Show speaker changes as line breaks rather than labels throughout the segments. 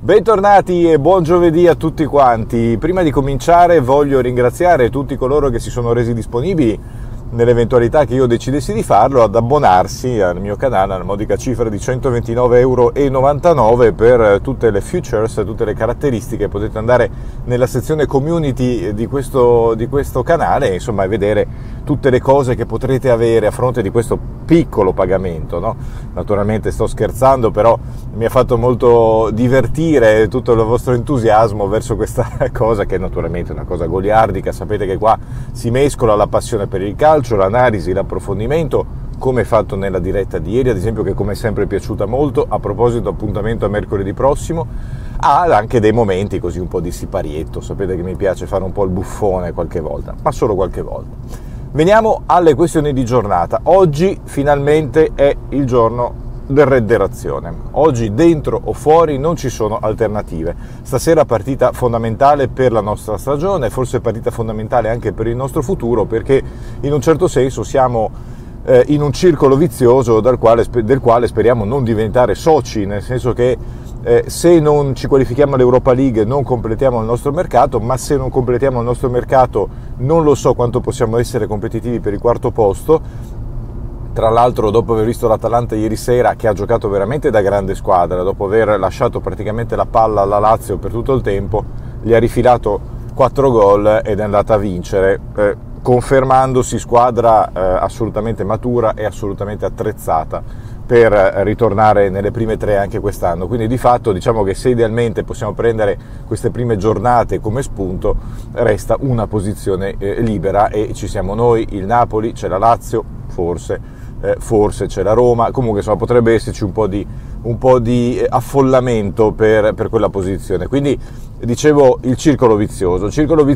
Bentornati e buon giovedì a tutti quanti. Prima di cominciare voglio ringraziare tutti coloro che si sono resi disponibili, nell'eventualità che io decidessi di farlo, ad abbonarsi al mio canale alla modica cifra di 129,99 € per tutte le features, tutte le caratteristiche. Potete andare nella sezione community di questo canale, insomma, e vedere tutte le cose che potrete avere a fronte di questo piccolo pagamento, no? Naturalmente sto scherzando, però mi ha fatto molto divertire tutto il vostro entusiasmo verso questa cosa, che è naturalmente una cosa goliardica. Sapete che qua si mescola la passione per il calcio, l'analisi, l'approfondimento, come fatto nella diretta di ieri, ad esempio, che come sempre è piaciuta molto. A proposito, appuntamento a mercoledì prossimo. Ha anche dei momenti così un po' di siparietto, sapete che mi piace fare un po' il buffone qualche volta, ma solo qualche volta. Veniamo alle questioni di giornata. Oggi finalmente è il giorno del redderazione. Oggi dentro o fuori non ci sono alternative. Stasera partita fondamentale per la nostra stagione, forse partita fondamentale anche per il nostro futuro, perché in un certo senso siamo in un circolo vizioso del quale speriamo non diventare soci, nel senso che se non ci qualifichiamo all'Europa League non completiamo il nostro mercato, ma se non completiamo il nostro mercato non lo so quanto possiamo essere competitivi per il quarto posto. Tra l'altro, dopo aver visto l'Atalanta ieri sera, che ha giocato veramente da grande squadra, dopo aver lasciato praticamente la palla alla Lazio per tutto il tempo, gli ha rifilato 4 gol ed è andata a vincere, confermandosi squadra assolutamente matura e assolutamente attrezzata per ritornare nelle prime 3 anche quest'anno. Quindi di fatto diciamo che se idealmente possiamo prendere queste prime giornate come spunto, resta una posizione libera e ci siamo noi, il Napoli, c'è la Lazio, forse c'è la Roma, comunque insomma potrebbe esserci un po' di affollamento per quella posizione. Quindi dicevo, il circolo vizioso,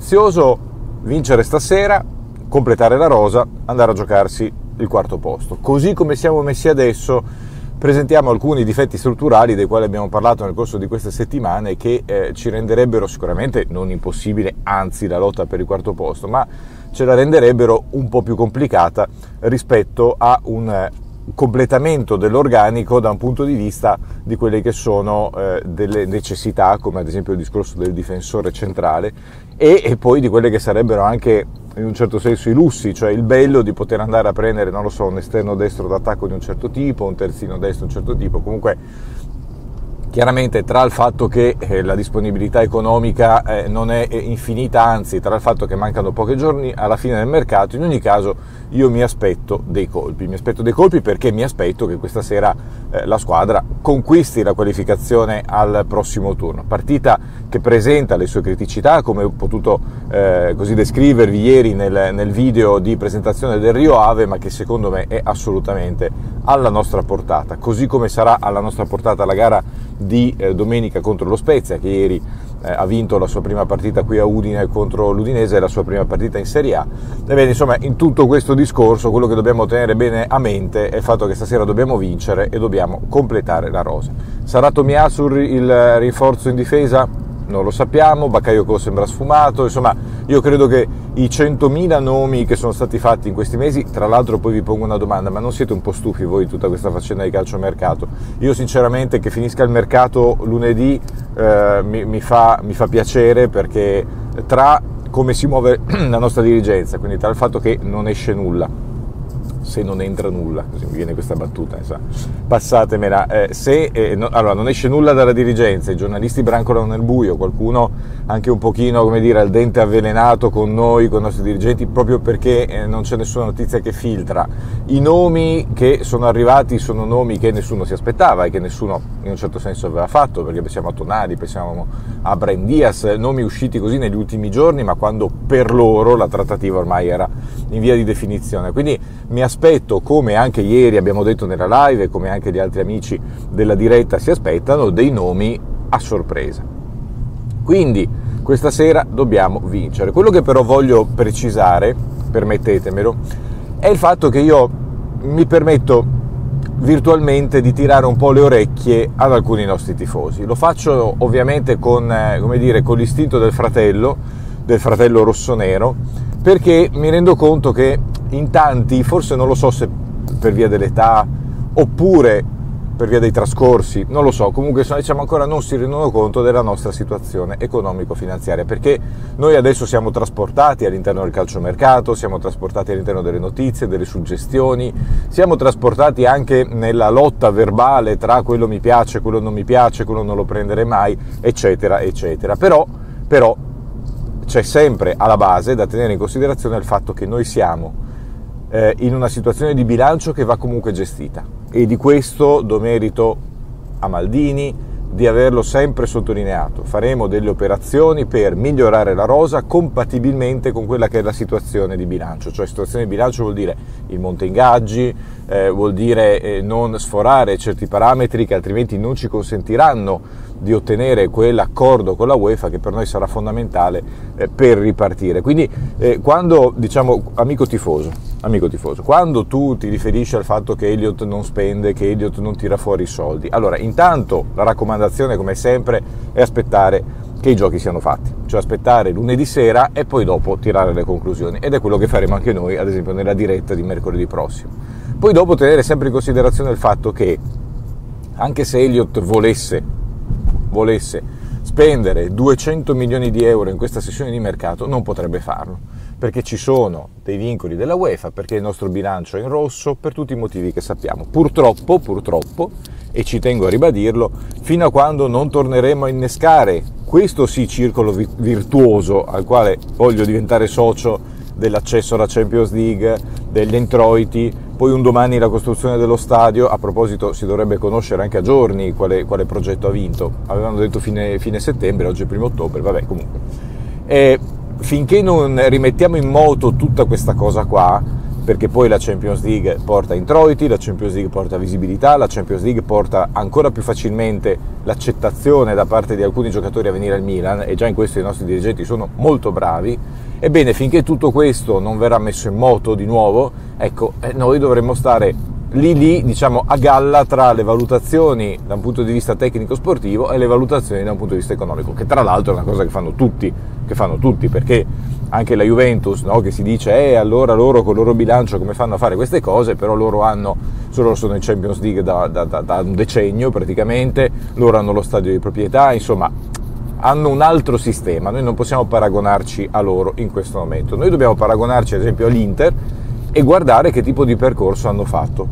vincere stasera, completare la rosa, andare a giocarsi il quarto posto. Così come siamo messi adesso, presentiamo alcuni difetti strutturali dei quali abbiamo parlato nel corso di queste settimane, che ci renderebbero sicuramente non impossibile, anzi la lotta per il quarto posto, ma ce la renderebbero un po' più complicata rispetto a un completamento dell'organico da un punto di vista di quelle che sono delle necessità, come ad esempio il discorso del difensore centrale, e poi di quelle che sarebbero anche in un certo senso i lussi, cioè il bello di poter andare a prendere, non lo so, un esterno destro d'attacco di un certo tipo, un terzino destro di un certo tipo. Comunque chiaramente, tra il fatto che la disponibilità economica non è infinita, anzi tra il fatto che mancano pochi giorni alla fine del mercato, in ogni caso io mi aspetto dei colpi perché mi aspetto che questa sera la squadra conquisti la qualificazione al prossimo turno. Partita che presenta le sue criticità, come ho potuto così descrivervi ieri nel video di presentazione del Rio Ave, ma che secondo me è assolutamente alla nostra portata, così come sarà alla nostra portata la gara di domenica contro lo Spezia, che ieri ha vinto la sua prima partita qui a Udine contro l'Udinese, la sua prima partita in Serie A. Ebbene, insomma, in tutto questo discorso quello che dobbiamo tenere bene a mente è il fatto che stasera dobbiamo vincere e dobbiamo completare la rosa. Sarà Tomiyasu il rinforzo in difesa? Non lo sappiamo. Bakayoko sembra sfumato. Insomma, io credo che i 100.000 nomi che sono stati fatti in questi mesi, tra l'altro poi vi pongo una domanda: ma non siete un po' stufi voi di tutta questa faccenda di calciomercato? Io sinceramente, che finisca il mercato lunedì mi fa piacere, perché tra come si muove la nostra dirigenza, quindi tra il fatto che non esce nulla, se non entra nulla, così mi viene questa battuta, passatemela, allora non esce nulla dalla dirigenza, i giornalisti brancolano nel buio, qualcuno anche un pochino, come dire, al dente avvelenato con noi, con i nostri dirigenti, proprio perché non c'è nessuna notizia che filtra. I nomi che sono arrivati sono nomi che nessuno si aspettava e che nessuno in un certo senso aveva fatto, perché pensiamo a Tonali, pensiamo a Brahim Diaz, nomi usciti così negli ultimi giorni, ma quando per loro la trattativa ormai era in via di definizione. Quindi mi aspetto, come anche ieri abbiamo detto nella live e come anche gli altri amici della diretta si aspettano, dei nomi a sorpresa. Quindi questa sera dobbiamo vincere. Quello che però voglio precisare, permettetemelo, è il fatto che io mi permetto virtualmente di tirare un po' le orecchie ad alcuni nostri tifosi. Lo faccio ovviamente con, come dire, con l'istinto del fratello rossonero, perché mi rendo conto che in tanti, forse non lo so se per via dell'età oppure per via dei trascorsi, non lo so, comunque diciamo ancora non si rendono conto della nostra situazione economico-finanziaria, perché noi adesso siamo trasportati all'interno del calciomercato, siamo trasportati all'interno delle notizie, delle suggestioni, siamo trasportati anche nella lotta verbale tra quello mi piace, quello non mi piace, quello non lo prenderei mai, eccetera, eccetera. Però c'è sempre alla base da tenere in considerazione il fatto che noi siamo in una situazione di bilancio che va comunque gestita, e di questo do merito a Maldini di averlo sempre sottolineato. Faremo delle operazioni per migliorare la rosa compatibilmente con quella che è la situazione di bilancio, cioè situazione di bilancio vuol dire il monte ingaggi, vuol dire non sforare certi parametri che altrimenti non ci consentiranno di ottenere quell'accordo con la UEFA che per noi sarà fondamentale per ripartire. Quindi quando, diciamo, amico tifoso, quando tu ti riferisci al fatto che Elliott non spende, che Elliott non tira fuori i soldi, allora intanto la raccomandazione come sempre è aspettare che i giochi siano fatti, cioè aspettare lunedì sera e poi dopo tirare le conclusioni, ed è quello che faremo anche noi ad esempio nella diretta di mercoledì prossimo. Poi dopo tenere sempre in considerazione il fatto che anche se Elliott volesse spendere 200 milioni di euro in questa sessione di mercato, non potrebbe farlo, perché ci sono dei vincoli della UEFA, perché il nostro bilancio è in rosso, per tutti i motivi che sappiamo. Purtroppo, e ci tengo a ribadirlo, fino a quando non torneremo a innescare questo sì circolo virtuoso al quale voglio diventare socio, dell'accesso alla Champions League, degli introiti, poi un domani la costruzione dello stadio. A proposito, si dovrebbe conoscere anche a giorni quale progetto ha vinto, avevano detto fine settembre, oggi è 1° ottobre, vabbè, comunque. Finché non rimettiamo in moto tutta questa cosa qua, perché poi la Champions League porta introiti, la Champions League porta visibilità, la Champions League porta ancora più facilmente l'accettazione da parte di alcuni giocatori a venire al Milan, e già in questo i nostri dirigenti sono molto bravi. Ebbene, finché tutto questo non verrà messo in moto di nuovo, ecco, noi dovremmo stare lì, diciamo, a galla tra le valutazioni da un punto di vista tecnico-sportivo e le valutazioni da un punto di vista economico, che tra l'altro è una cosa che fanno tutti, perché anche la Juventus, no, che si dice allora loro con il loro bilancio come fanno a fare queste cose, però loro sono in Champions League da un decennio praticamente, loro hanno lo stadio di proprietà, insomma hanno un altro sistema. Noi non possiamo paragonarci a loro in questo momento, noi dobbiamo paragonarci ad esempio all'Inter e guardare che tipo di percorso hanno fatto.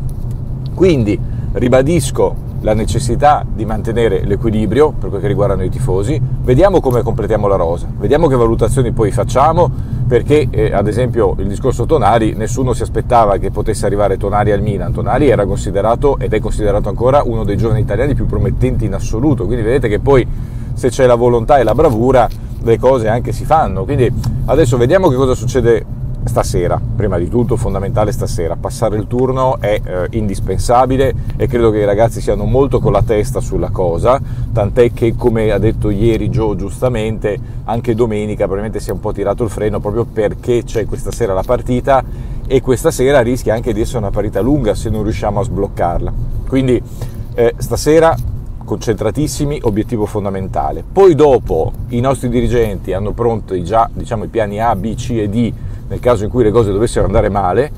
Quindi ribadisco la necessità di mantenere l'equilibrio per quel che riguardano i tifosi, vediamo come completiamo la rosa, vediamo che valutazioni poi facciamo, perché ad esempio il discorso Tonali, nessuno si aspettava che potesse arrivare Tonali al Milan. Tonali era considerato ed è considerato ancora uno dei giovani italiani più promettenti in assoluto, quindi vedete che poi se c'è la volontà e la bravura le cose anche si fanno. Quindi adesso vediamo che cosa succede stasera. Prima di tutto fondamentale stasera, passare il turno è indispensabile, e credo che i ragazzi siano molto con la testa sulla cosa, tant'è che, come ha detto ieri Joe giustamente, anche domenica probabilmente si è un po' tirato il freno proprio perché c'è questa sera la partita, e questa sera rischia anche di essere una partita lunga se non riusciamo a sbloccarla. Quindi stasera concentratissimi, obiettivo fondamentale. Poi dopo i nostri dirigenti hanno pronti già, diciamo, i piani A, B, C e D nel caso in cui le cose dovessero andare male,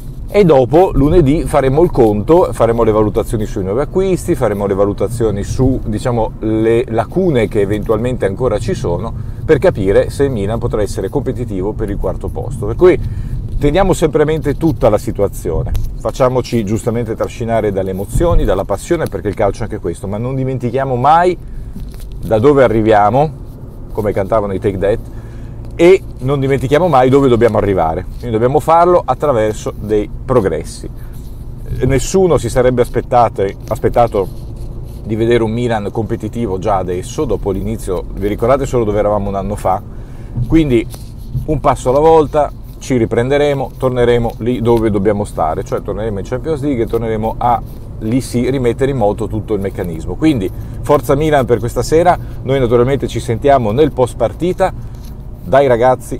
e dopo lunedì faremo il conto, faremo le valutazioni sui nuovi acquisti, faremo le valutazioni su, diciamo, le lacune che eventualmente ancora ci sono, per capire se il Milan potrà essere competitivo per il 4º posto. Per cui teniamo sempre a mente tutta la situazione, facciamoci giustamente trascinare dalle emozioni, dalla passione, perché il calcio è anche questo, ma non dimentichiamo mai da dove arriviamo, come cantavano i Take That, e non dimentichiamo mai dove dobbiamo arrivare. Quindi dobbiamo farlo attraverso dei progressi. Nessuno si sarebbe aspettato di vedere un Milan competitivo già adesso, dopo l'inizio, vi ricordate solo dove eravamo un anno fa? Quindi un passo alla volta, ci riprenderemo, torneremo lì dove dobbiamo stare, cioè torneremo in Champions League e torneremo a lì sì rimettere in moto tutto il meccanismo. Quindi forza Milan per questa sera. Noi naturalmente ci sentiamo nel post partita. Dai ragazzi,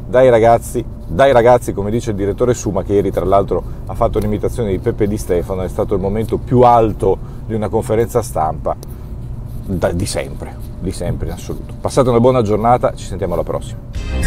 come dice il direttore Suma, che ieri tra l'altro ha fatto un'imitazione di Peppe Di Stefano, è stato il momento più alto di una conferenza stampa di sempre in assoluto. Passate una buona giornata, ci sentiamo alla prossima.